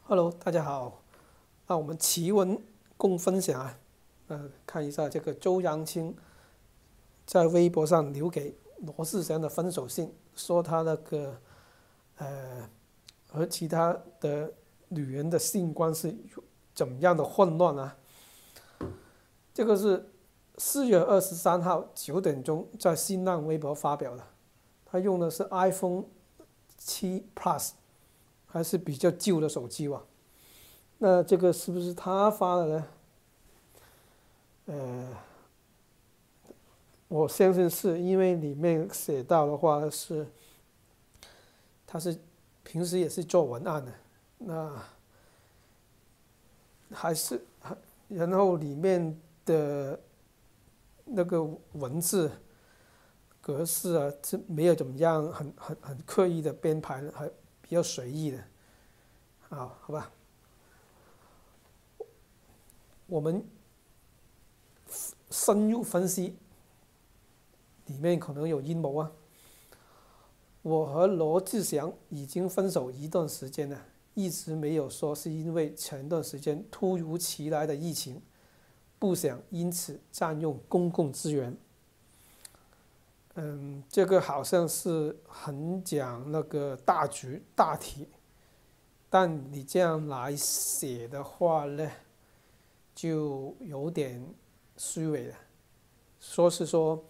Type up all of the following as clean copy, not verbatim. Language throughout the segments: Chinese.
Hello，大家好。那我们奇闻共分享啊，看一下这个周扬青在微博上留给罗志祥的分手信，说他那个和其他的女人的性关系怎么样的混乱啊。这个是4月23号9点钟在新浪微博发表的，他用的是 iPhone 7 Plus，还是比较旧的手机吧。那这个是不是他发的呢？我相信是因为里面写到的话是，他是平时也是做文案的，那还是然后里面的那个文字格式啊，是没有怎么样很刻意的编排的，还比较随意的。好吧，我们深入分析，里面可能有阴谋啊。我和罗志祥已经分手一段时间了，一直没有说是因为前段时间突如其来的疫情，不想因此占用公共资源。这个好像是很讲那个大局大体，但你这样来写的话呢，就有点虚伪了。说是说，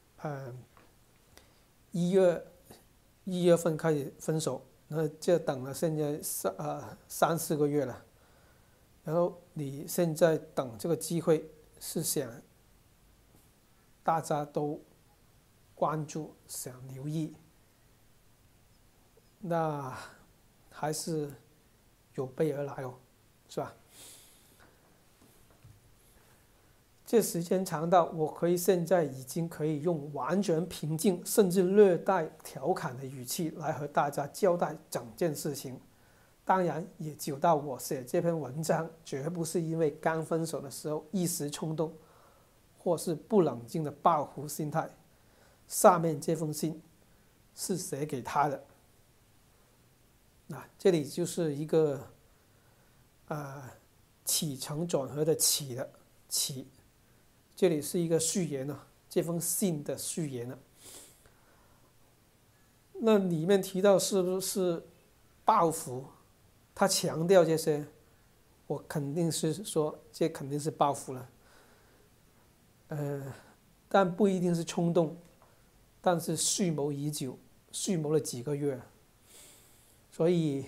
一月1月份开始分手，那这等了现在3、4个月了，然后你现在等这个机会，是想大家都关注，想留意，那还是有备而来哦，是吧？这时间长到我可以现在已经可以用完全平静甚至略带调侃的语气来和大家交代整件事情。当然也久到我写这篇文章绝不是因为刚分手的时候一时冲动或是不冷静的报复心态。下面这封信是写给他的，这里就是一个起承转合的起的起，这里是一个序言呢，这封信的序言呢。那里面提到是不是报复？他强调这些，我肯定是说这肯定是报复了，但不一定是冲动，但是蓄谋已久，蓄谋了几个月，所以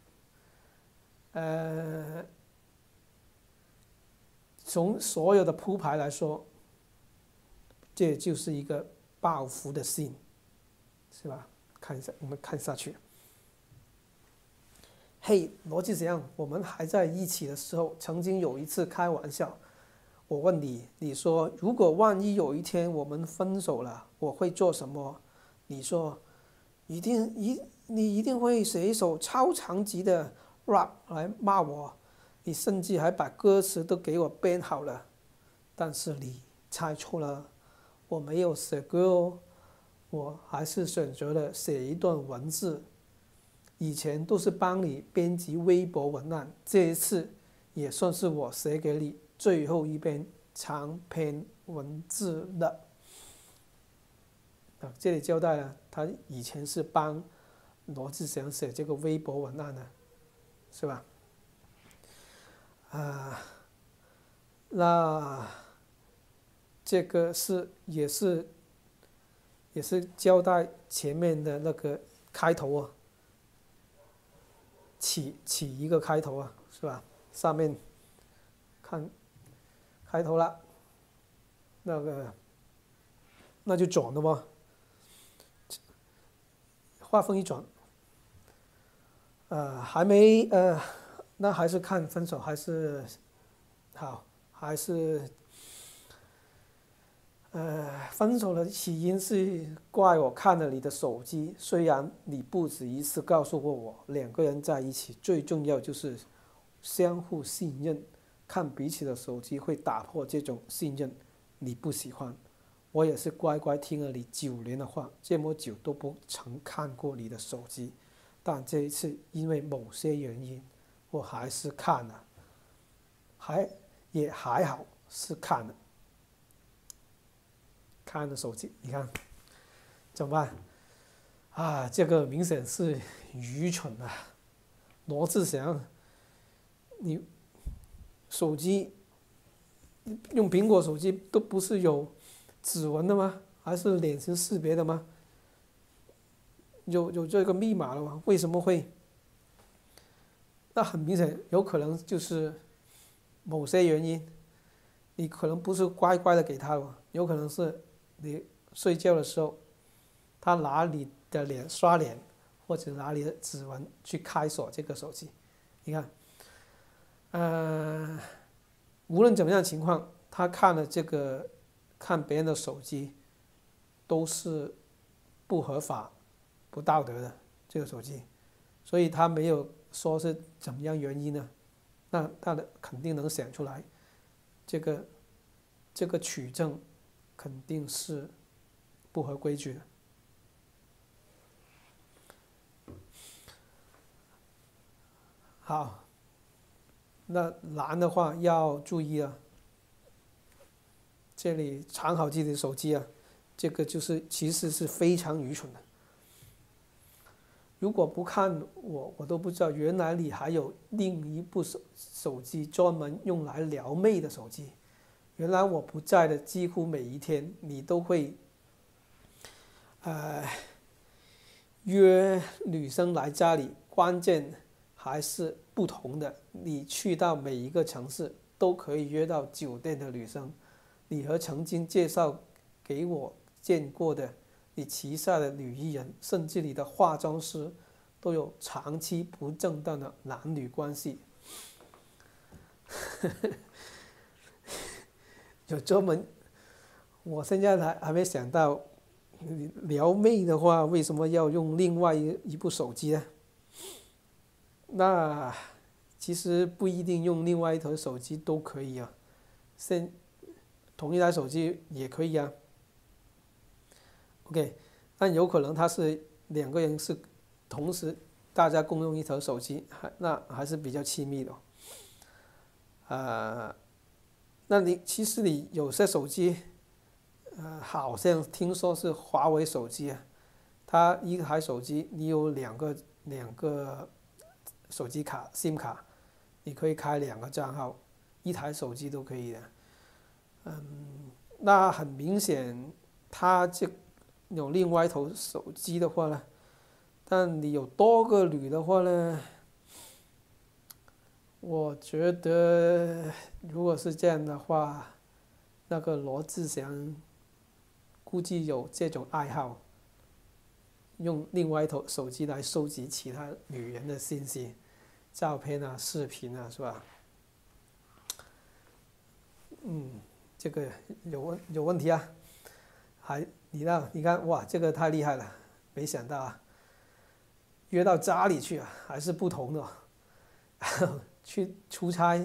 从所有的铺排来说，这就是一个报复的信，是吧？看一下，我们看下去。嘿，罗志祥，我们还在一起的时候，曾经有一次开玩笑，我问你，你说如果万一有一天我们分手了，我会做什么？你说你一定会写一首超长级的 rap 来骂我，你甚至还把歌词都给我编好了。但是你猜错了，我没有写歌哦，我还是选择了写一段文字。以前都是帮你编辑微博文案，这一次也算是我写给你最后一篇长篇文字了。这里交代了，他以前是帮罗志祥写这个微博文案的，是吧？那这个也是交代前面的那个开头啊，起一个开头啊，是吧？上面看开头了，那就转了吧，话锋一转，还没那还是看分手还是好，还是分手的起因是怪我看了你的手机，虽然你不止一次告诉过我，两个人在一起最重要就是相互信任，看彼此的手机会打破这种信任，你不喜欢。我也是乖乖听了你9年的话，这么久都不曾看过你的手机，但这一次因为某些原因， 我还是看了，也还好是看了手机，你看怎么办啊？这个明显是愚蠢啊！罗志祥，你手机用苹果手机都不是有指纹的吗？还是脸型识别的吗？有这个密码了吗？为什么会？那很明显，有可能就是某些原因，你可能不是乖乖的给他了，有可能是你睡觉的时候，他拿你的脸刷脸，或者拿你的指纹去开锁这个手机。你看，无论怎么样的情况，他看了这个看别人的手机，都是不合法、不道德的这个手机，所以他没有说是怎么样原因呢？那他的肯定能想出来，这个取证肯定是不合规矩的。好，那蓝的话要注意了，这里藏好自己的手机啊，这个就是其实是非常愚蠢的。如果不看我都不知道，原来你还有另一部手机专门用来撩妹的手机。原来我不在的几乎每一天，你都会约女生来家里，关键还是不同的。你去到每一个城市都可以约到酒店的女生，你和曾经介绍给我见过的你旗下的女艺人，甚至你的化妆师，都有长期不正当的男女关系。有专门，我现在还没想到，撩妹的话，为什么要用另外一部手机呢？那其实不一定用另外一台手机都可以啊，同一台手机也可以啊。OK， 但有可能他是两个人是同时大家共用一台手机，那还是比较亲密的。那其实你有些手机，好像听说是华为手机啊，它一台手机你有两个手机卡 SIM 卡，你可以开2个账号，一台手机都可以的。那很明显，它有另外一台手机的话呢，但你有多个女的话呢，我觉得如果是这样的话，那个罗志祥估计有这种爱好，用另外一台手机来收集其他女人的信息、照片啊、视频啊，是吧？这个有问题啊！你看哇，这个太厉害了，没想到啊，约到家里去啊，还是不同的哦。去出差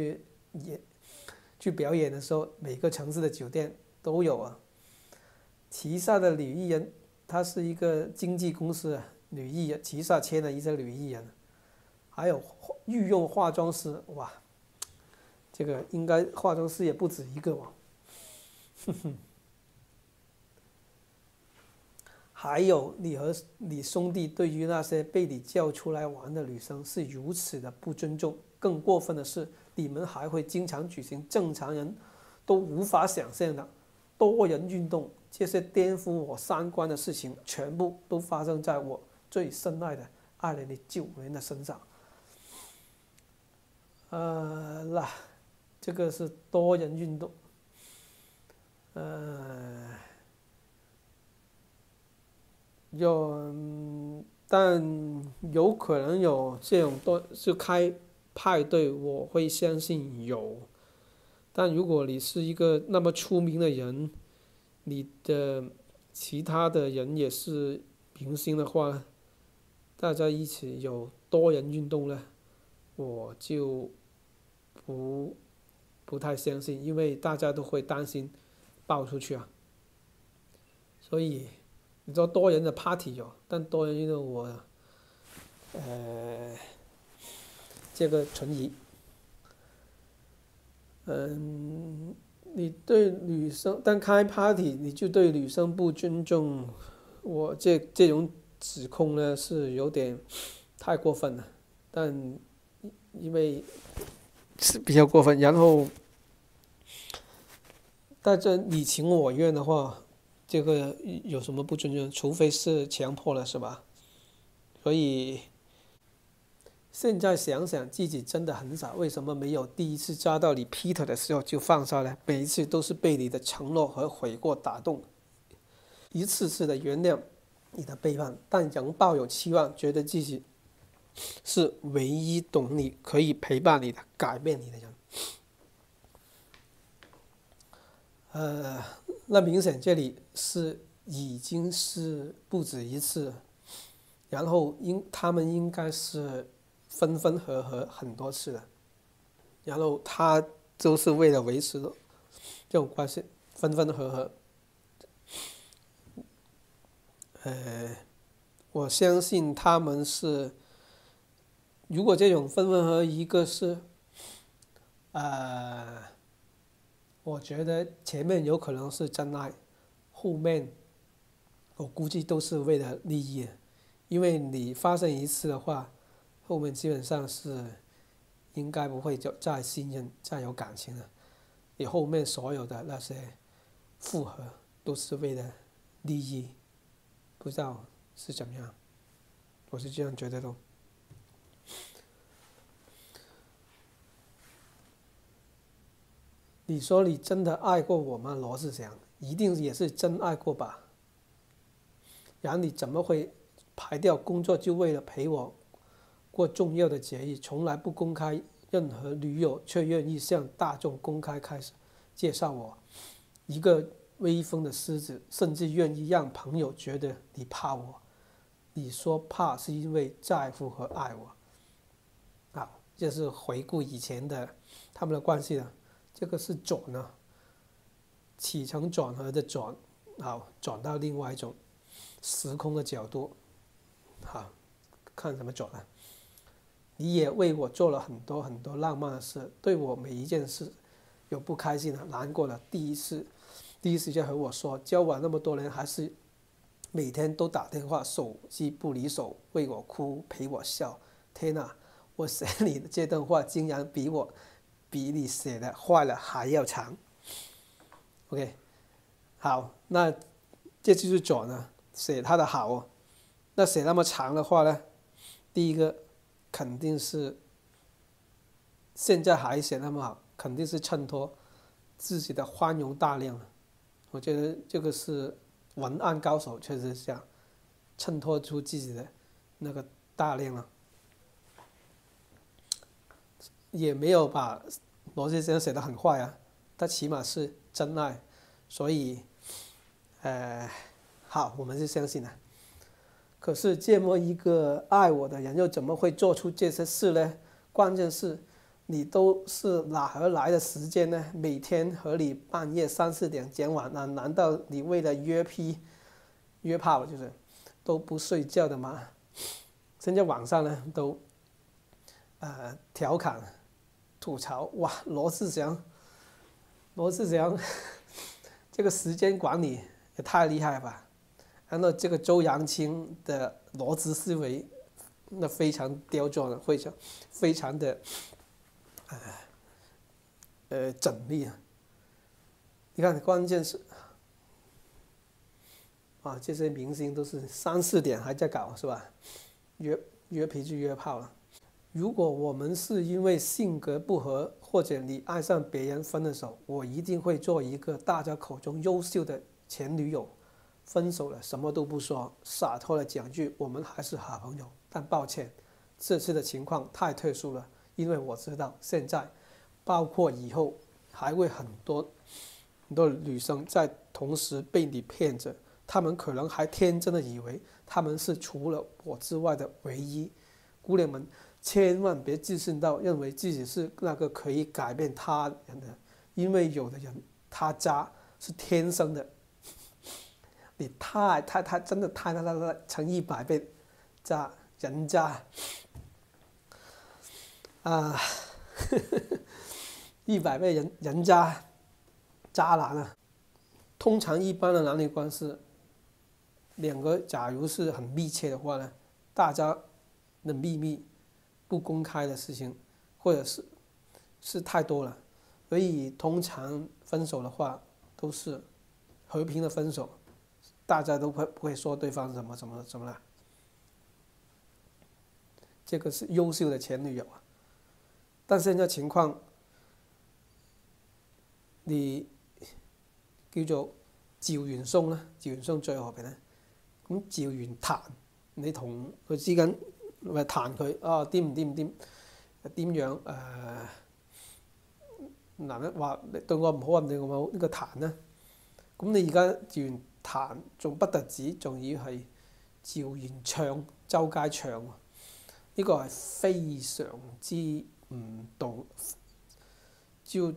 去表演的时候，每个城市的酒店都有啊。旗下的女艺人，她是一个经纪公司啊，女艺人旗下签了一些女艺人，还有御用化妆师，哇，这个应该化妆师也不止一个吧？还有你和你兄弟对于那些被你叫出来玩的女生是如此的不尊重，更过分的是，你们还会经常举行正常人都无法想象的多人运动，这些颠覆我三观的事情，全部都发生在我最深爱的2009年的身上。那这个是多人运动，但有可能有这种就开派对，我会相信有。但如果你是一个那么出名的人，你的其他的人也是明星的话，大家一起有多人运动呢，我就不太相信，因为大家都会担心爆出去啊。所以你说多人的 party 有，但多人运动我这个存疑。你对女生，但开 party 你就对女生不尊重，我这种指控呢是有点太过分了，但因为是比较过分，然后但这你情我愿的话，这个有什么不尊重？除非是强迫了，是吧？所以现在想想自己真的很傻，为什么没有第一次抓到你劈腿的时候就放下呢？每一次都是被你的承诺和悔过打动，一次次的原谅你的背叛，但仍抱有期望，觉得自己是唯一懂你、可以陪伴你的、改变你的人。那明显这里是已经是不止一次，然后他们应该是分分合合很多次了，然后他都是为了维持这种关系分分合合。我相信他们是，如果这种分分合合，一个是，我觉得前面有可能是真爱，后面我估计都是为了利益，因为你发生一次的话，后面基本上是应该不会再信任、再有感情了。你后面所有的那些复合都是为了利益，不知道是怎么样，我是这样觉得的。你说你真的爱过我吗？罗志祥一定也是真爱过吧？然后你怎么会排掉工作就为了陪我过重要的节日，从来不公开任何女友，却愿意向大众公开开始介绍我，一个威风的狮子，甚至愿意让朋友觉得你怕我。你说怕是因为在乎和爱我。好，这是回顾以前的他们的关系了。这个是转呢，起承转合的转，好，转到另外一种时空的角度，好，看怎么转呢？你也为我做了很多很多浪漫的事，对我每一件事有不开心的、难过的，第一时间和我说，交往那么多年还是每天都打电话，手机不离手，为我哭，陪我笑。天哪，我写你的这段话竟然比你写的坏了还要长。OK， 好，那这就是转了，写他的好哦。那写那么长的话呢？第一个肯定是现在还写那么好，肯定是衬托自己的宽容大量。我觉得这个是文案高手，确实是这样，衬托出自己的那个大量了。也没有把罗先生写得很坏啊，他起码是真爱，所以，好，我们是相信的。可是这么一个爱我的人，又怎么会做出这些事呢？关键是，你都是哪儿来的时间呢？每天和你半夜3、4点讲晚安，难道你为了约炮就是都不睡觉的吗？现在网上呢都调侃吐槽，哇，罗志祥这个时间管理也太厉害了吧！然后这个周扬青的逻辑思维，那非常刁钻，非常的缜密啊！你看，关键是这些明星都是3、4点还在搞，是吧？约皮就约炮了。如果我们是因为性格不合，或者你爱上别人分了手，我一定会做一个大家口中优秀的前女友。分手了什么都不说，洒脱的讲句我们还是好朋友。但抱歉，这次的情况太特殊了，因为我知道现在，包括以后，还会很多女生在同时被你骗着，她们可能还天真的以为她们是除了我之外的唯一。姑娘们，千万别自信到认为自己是那个可以改变他人的，因为有的人他渣是天生的。你真的太乘100倍渣，人渣。 啊，100位人渣男啊！通常一般的男女关系，两个假如是很密切的话呢，大家的秘密不公开的事情，或者是太多了，所以通常分手的话都是和平的分手，大家都不会说对方怎么了。这个是优秀的前女友啊。但现在情況，你叫做趙元松啦，趙元松最後邊咧，咁趙元壇，你同佢之間咪彈佢啊掂唔掂點樣男人話你對我唔好啊，對我唔好呢個彈咧，咁你而家趙元壇仲不特止，仲要係趙元暢周街唱，呢個係非常之唔懂，就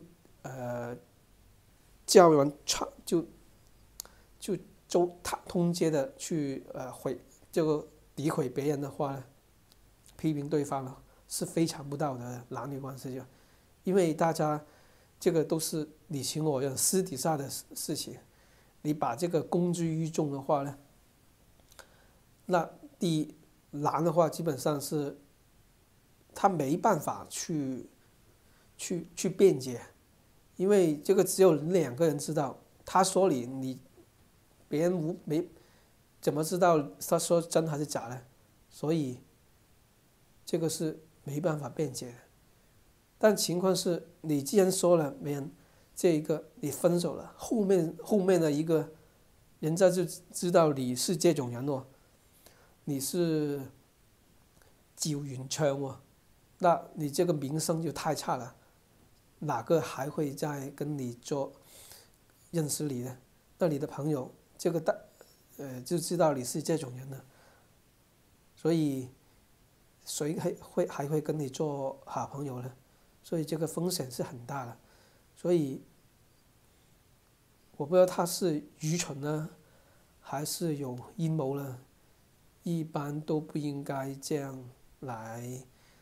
叫人就通街的去这个诋毁别人的话呢，批评对方呢，是非常不道德的男女关系，因为大家这个都是你情我愿私底下的事情，你把这个公之于众的话呢，那第一男的话基本上是他没办法去辩解，因为这个只有2个人知道，他说你别人没怎么知道他说真还是假呢？所以这个是没办法辩解的。但情况是你既然说了没人，这一个你分手了，后面的一个人家就知道你是这种人哦，你是趙元暢哦，那你这个名声就太差了，哪个还会再跟你认识你呢？那你的朋友这个就知道你是这种人了，所以谁还会跟你做好朋友呢？所以这个风险是很大的，所以我不知道他是愚蠢呢，还是有阴谋呢？一般都不应该这样来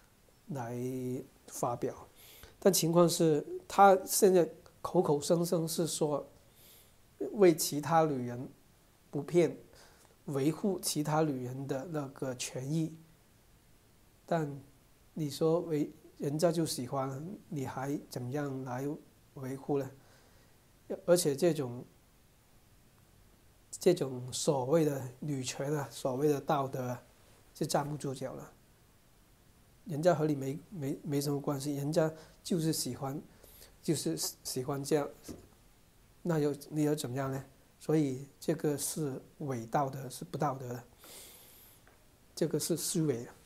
发表。但情况是，他现在口口声声是说为其他女人不骗，维护其他女人的那个权益，但你说人家就喜欢，你还怎么样来维护呢？而且这种所谓的女权啊，所谓的道德啊，是站不住脚了。人家和你没什么关系，人家就是喜欢这样，那你又怎么样呢？所以这个是伪道德，是不道德的，这个是虚伪的。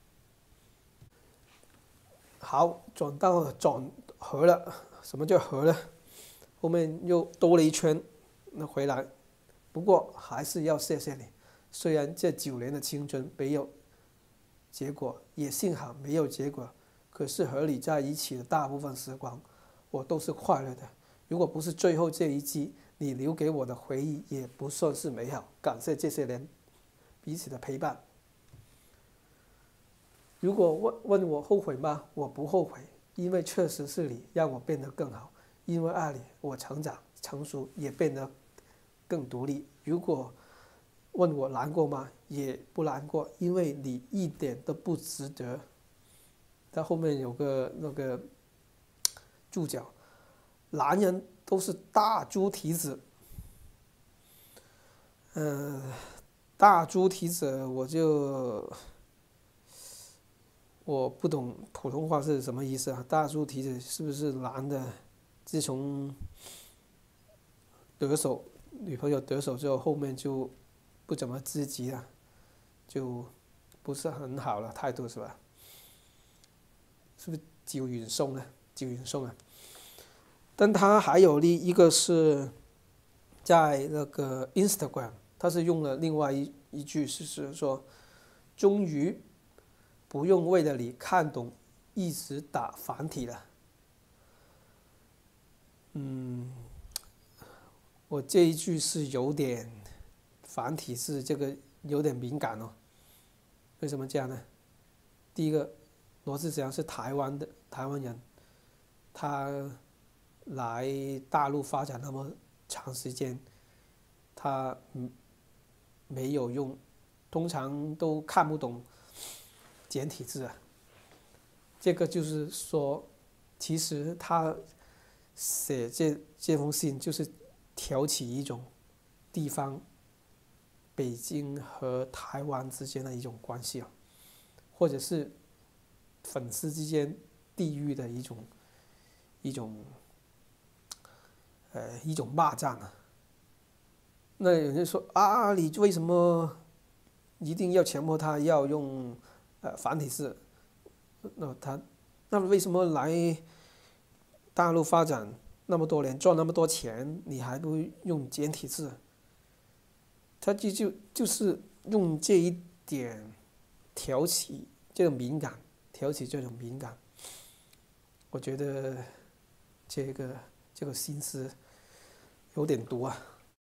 好，转合了，什么叫合呢？后面又多了一圈，那回来，不过还是要谢谢你。虽然这9年的青春没有结果，也幸好没有结果，可是和你在一起的大部分时光，我都是快乐的。如果不是最后这一季，你留给我的回忆也不算是美好。感谢这些年彼此的陪伴。如果问我后悔吗？我不后悔，因为确实是你让我变得更好，因为爱你，我成长成熟，也变得更独立。如果问我难过吗？也不难过，因为你一点都不值得。它后面有个那个注脚，男人都是大猪蹄子。大猪蹄子我不懂普通话是什么意思啊？大猪蹄子是不是男的？自从女朋友得手之后，后面就不怎么积极了，就不是很好了态度是吧？是不是趙元松呢？趙元松啊，但他还有一个是在那个 Instagram， 他是用了另外一句，是说，终于不用为了你看懂一直打繁体了。我这一句是有点繁体字，这个有点敏感哦。为什么这样呢？第一个， 罗志祥是台湾人，他来大陆发展那么长时间，他没有用，通常都看不懂简体字啊。这个就是说，其实他写这封信就是挑起一种地方北京和台湾之间的一种关系啊，或者是粉丝之间地域的一种骂战啊。那有人说啊，你为什么一定要强迫他要用繁体字？那为什么来大陆发展那么多年，赚那么多钱，你还不用简体字？他就是用这一点挑起这种敏感，我觉得这个心思有点多啊。